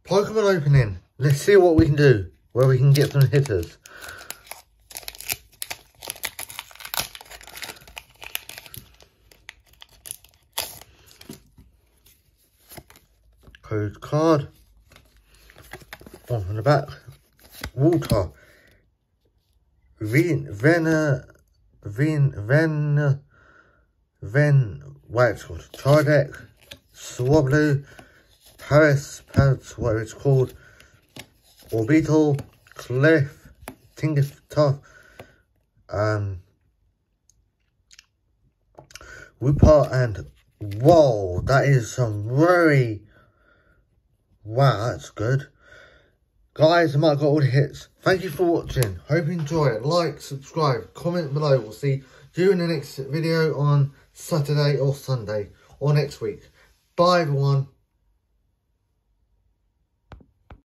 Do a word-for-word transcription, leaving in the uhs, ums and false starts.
Pokemon opening. Let's see what we can do. Where we can get some hitters. Code card. On the back. Water. Ven, Vena, Ven, Ven, Ven, what it's called, Chardeck, Swablu, Paris, Paris, whatever it's called, Orbital, Cliff, Tinkertuff, um, Wooper, and whoa, that is some very, wow, that's good. Guys, I might have got all the hits. Thank you for watching. Hope you enjoy it. Like, subscribe, comment below. We'll see you in the next video on Saturday or Sunday or next week. Bye, everyone.